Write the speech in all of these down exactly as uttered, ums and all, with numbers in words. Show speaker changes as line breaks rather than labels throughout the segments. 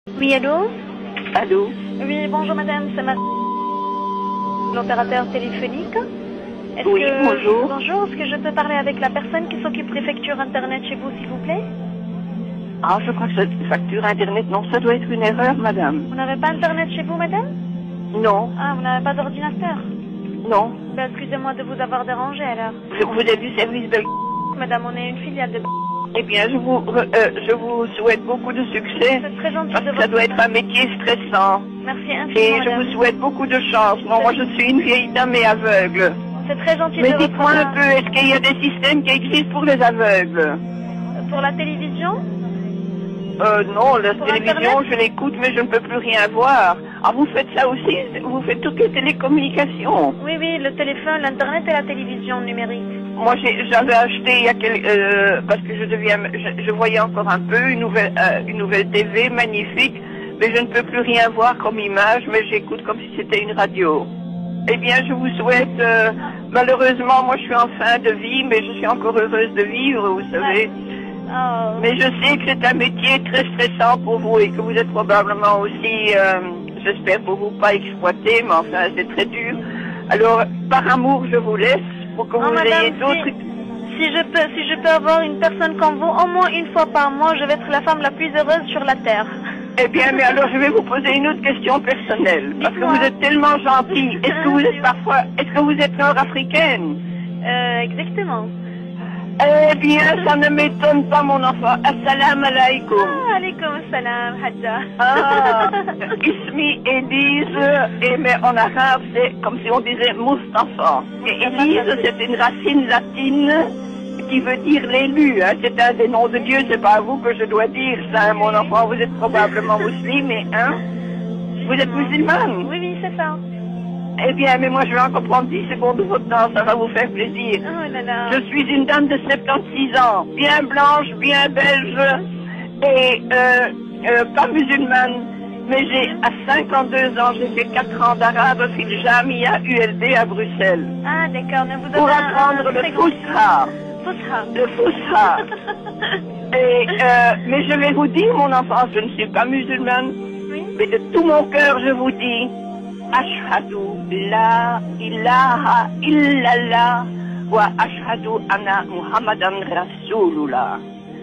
Oui, allô?
Allô?
Oui, bonjour madame, c'est Marie, l'opérateur téléphonique. Est-ce
Oui,
que...
bonjour.
Bonjour, est-ce que je peux parler avec la personne qui s'occupe des factures internet chez vous, s'il vous plaît?
Ah, je crois que cette facture internet, non, ça doit être une erreur, madame.
Vous n'avez pas internet chez vous, madame?
Non,
Ah, vous n'avez pas d'ordinateur?
non.
Ben, excusez-moi de vous avoir dérangé alors.
Je- Vous êtes du service de...
Madame, on est une filiale de...
Eh bien, je vous, re- euh, je vous souhaite beaucoup de succès,
C'est très gentil
parce
de
que ça
votre
doit être
part.
un métier stressant.
Merci
Et
infiniment,
je vous
madame.
souhaite beaucoup de chance. Non, moi, je suis une vieille dame et aveugle.
C'est très gentil
Mais
de votre
dites-moi un
part.
peu, est-ce qu'il y a des systèmes qui existent pour les aveugles?
Pour la télévision?
Euh, non, la
Pour
télévision,
Internet?
je l'écoute, mais je ne peux plus rien voir. Ah, vous faites ça aussi? Vous faites toutes les télécommunications?
Oui, oui, le téléphone, l'internet et la télévision numérique.
Moi, j'ai- j'avais acheté il y a quel- euh, parce que je deviens, je, je voyais encore un peu une nouvelle, euh, une nouvelle T V magnifique, mais je ne peux plus rien voir comme image, mais j'écoute comme si c'était une radio. Eh bien, je vous souhaite, euh, malheureusement, moi, je suis en fin de vie, mais je suis encore heureuse de vivre, vous savez.
Oh.
Mais je sais que c'est un métier très stressant pour vous et que vous êtes probablement aussi, euh, j'espère pour vous pas exploité, mais enfin, c'est très dur. Alors, par amour, je vous laisse pour que
Oh,
vous
madame,
ayez d'autres...
si, si je peux, si je peux avoir une personne comme vous, au moins une fois par mois, je vais être la femme la plus heureuse sur la terre.
Eh bien, mais alors je vais vous poser une autre question personnelle. Parce que
Dites-moi.
vous êtes tellement gentil. Est-ce que vous êtes parfois... Est-ce que vous êtes nord-africaine?
Euh, exactement.
Eh bien, ça ne m'étonne pas, mon enfant. Assalamu alaikum.
Ah, alaikum salam, Hadja.
Ah, Ismi Élise, et mais en arabe, c'est comme si on disait Mustafa. Et Élise, c'est une racine latine qui veut dire l'élu. Hein. C'est un des noms de Dieu, c'est pas à vous que je dois dire ça, hein, mon enfant. Vous êtes probablement musulmane, hein? Vous êtes musulmane?
Oui, oui, c'est ça.
Eh bien, mais moi je vais encore prendre dix secondes de votre temps, ça va vous faire plaisir.
Oh là là.
Je suis une dame de soixante-seize ans, bien blanche, bien belge, et euh, euh, pas musulmane, mais j'ai à cinquante-deux ans, j'ai fait quatre ans d'arabe, fil Jamia U L B à Bruxelles,
Ah, d'accord, mais vous avez
pour
un-
apprendre
un
le
très grand-
Fusha,
Fusha.
le Fusha. Et, euh, mais je vais vous dire, mon enfant, je ne suis pas musulmane,
Oui.
mais de tout mon cœur, je vous dis, Ashhadu la ilaha illallah wa ashhadu anna Muhammadan Rasulullah.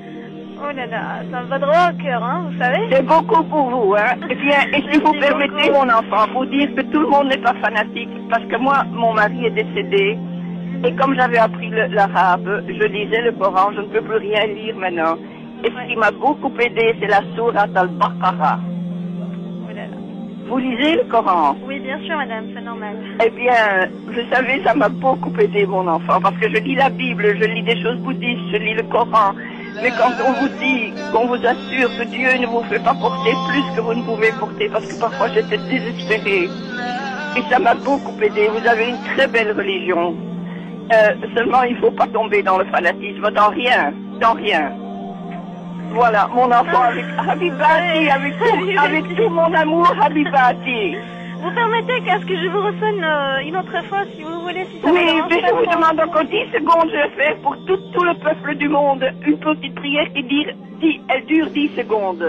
Oh là là, ça me va droit au cœur, hein, vous savez.
C'est beaucoup pour vous, hein. Eh bien, et si vous
Merci
permettez,
beaucoup.
mon enfant, vous dire que tout le monde n'est pas fanatique, parce que moi, mon mari est décédé, et comme j'avais appris le- l'arabe, je lisais le Coran, je ne peux plus rien lire maintenant. Et ce qui m'a beaucoup aidé, c'est la sourate al-Baqarah.
Oh là là.
Vous lisez le Coran?
Oui, bien sûr, madame, c'est normal.
Eh bien, vous savez, ça m'a beaucoup aidé, mon enfant, parce que je lis la Bible, je lis des choses bouddhistes, je lis le Coran. Mais quand on vous dit, qu'on vous assure que Dieu ne vous fait pas porter plus que vous ne pouvez porter, parce que parfois j'étais désespérée. Et ça m'a beaucoup aidé. Vous avez une très belle religion. Euh, seulement, il ne faut pas tomber dans le fanatisme, dans rien, dans rien. Voilà, mon enfant, avec Habibati, avec tout, avec tout mon amour, Habibati.
Vous permettez qu'à ce que je vous ressonne euh, une autre fois, si vous voulez, si ça
Oui,
vous dérange
mais
pas
je vous
trop.
demande encore dix secondes, je vais faire pour tout, tout le peuple du monde une petite prière qui dit, dit- elle dure dix secondes.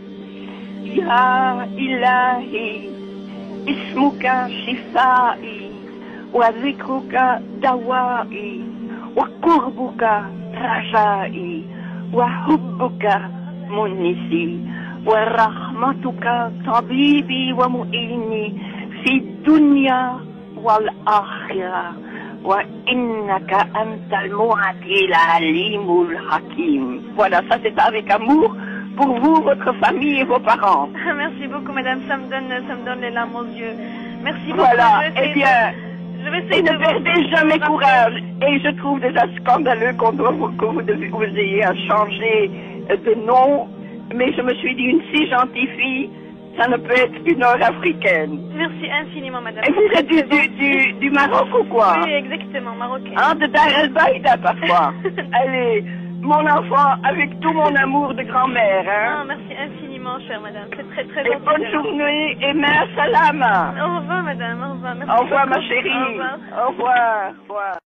Ya ilahi, ismuka shifai, wa zikruka dawai, wa kurbuka rajai, wa hubbuka munisi, wa rahmatuka tabibi wa mu'ini, fi dunya والآخرة وإنك أنت المعطي العليم الحكيم. Voilà, ça c'est avec amour pour vous, votre famille et vos parents.
Merci beaucoup, madame, ça me donne, ça me donne les larmes aux yeux. Merci beaucoup.
Voilà,
je vais
eh
essayer
bien,
de- je vais
et
essayer
ne
de vous-
perdez jamais courage. Et je trouve déjà scandaleux qu'on doit vous, que vous, devez, vous ayez à changer de nom. Mais je me suis dit, une si gentille fille, ça ne peut être qu'une nord-africaine.
Merci infiniment, madame.
Et vous êtes du, du, du, du Maroc ou quoi?
Oui, exactement, marocain.
Hein, de Dar el Baïda parfois. Allez, mon enfant, avec tout mon amour de grand-mère,
Ah,
hein.
merci infiniment, chère madame. C'est très, très
Et
gentil.
bonne
de-
journée et ma salama.
Au revoir, madame. Au revoir. Merci
Au revoir, ma
beaucoup.
chérie.
Au revoir.
Au revoir. Au revoir.